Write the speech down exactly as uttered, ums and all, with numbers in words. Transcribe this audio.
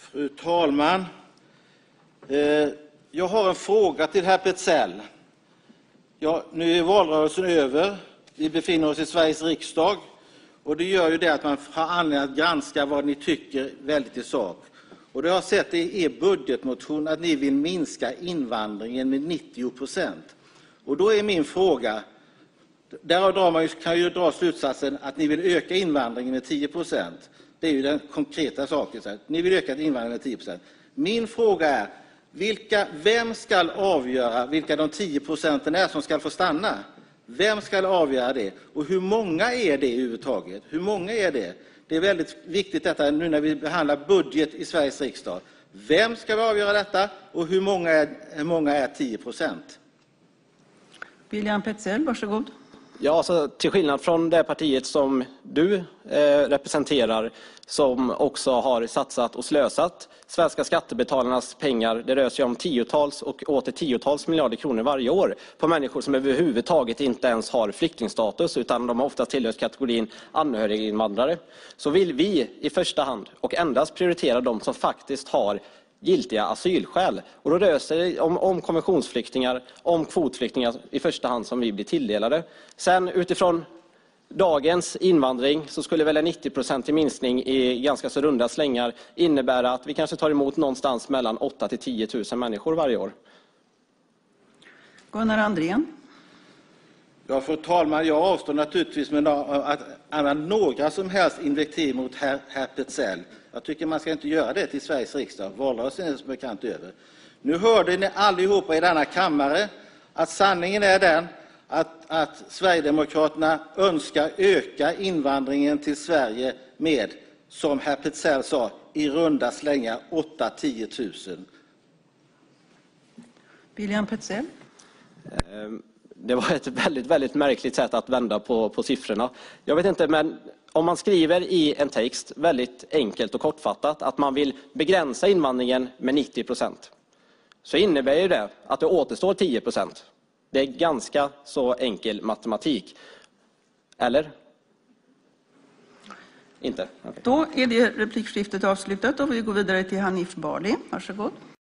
Fru talman! Jag har en fråga till herr Petzäll. Ja, nu är valrörelsen över. Vi befinner oss i Sveriges riksdag. Och det gör ju det att man har anledning att granska vad ni tycker väldigt i sak. Och det har jag sett i er budgetmotion att ni vill minska invandringen med nittio procent. Och då är min fråga, där drar man, kan ju dra slutsatsen att ni vill öka invandringen med tio procent. Det är ju den konkreta saken. Så här. Ni vill öka invandringen med tio procent. Min fråga är, vilka, vem ska avgöra vilka de tio procenten är som ska få stanna? Vem ska avgöra det? Och hur många är det överhuvudtaget? Hur många är det? Det är väldigt viktigt detta nu när vi behandlar budget i Sveriges riksdag. Vem ska avgöra detta? Och hur många är, hur många är tio procent? William Petzäll, varsågod. Ja, alltså, till skillnad från det partiet som du eh, representerar, som också har satsat och slösat svenska skattebetalarnas pengar. Det rör sig om tiotals och åter tiotals miljarder kronor varje år på människor som överhuvudtaget inte ens har flyktingstatus, utan de har ofta tillhört kategorin anhöriginvandrare. Så vill vi i första hand och endast prioritera de som faktiskt har giltiga asylskäl. Och då rör det sig om, om konventionsflyktingar, om kvotflyktingar i första hand som vi blir tilldelade. Sen utifrån dagens invandring så skulle väl en nittio procentig minskning i ganska så runda slängar innebära att vi kanske tar emot någonstans mellan åtta till tio tusen människor varje år. Gunnar Andrén. Ja, fru talman, jag avstår naturligtvis med att använda några som helst invektiv mot herr, herr Petzäll. Jag tycker man ska inte göra det till Sveriges riksdag. Valrörelsen är som bekant över. Nu hörde ni allihopa i denna kammare att sanningen är den att, att Sverigedemokraterna önskar öka invandringen till Sverige med, som herr Petzäll sa, i runda slängar åtta till tio tusen. William Petzäll. Um. Det var ett väldigt, väldigt märkligt sätt att vända på, på siffrorna. Jag vet inte, men om man skriver i en text väldigt enkelt och kortfattat att man vill begränsa invandringen med nittio procent, så innebär ju det att det återstår tio procent. Det är ganska så enkel matematik. Eller? Inte? Okay. Då är det replikskiftet avslutat och vi går vidare till Hanif Bali. Varsågod.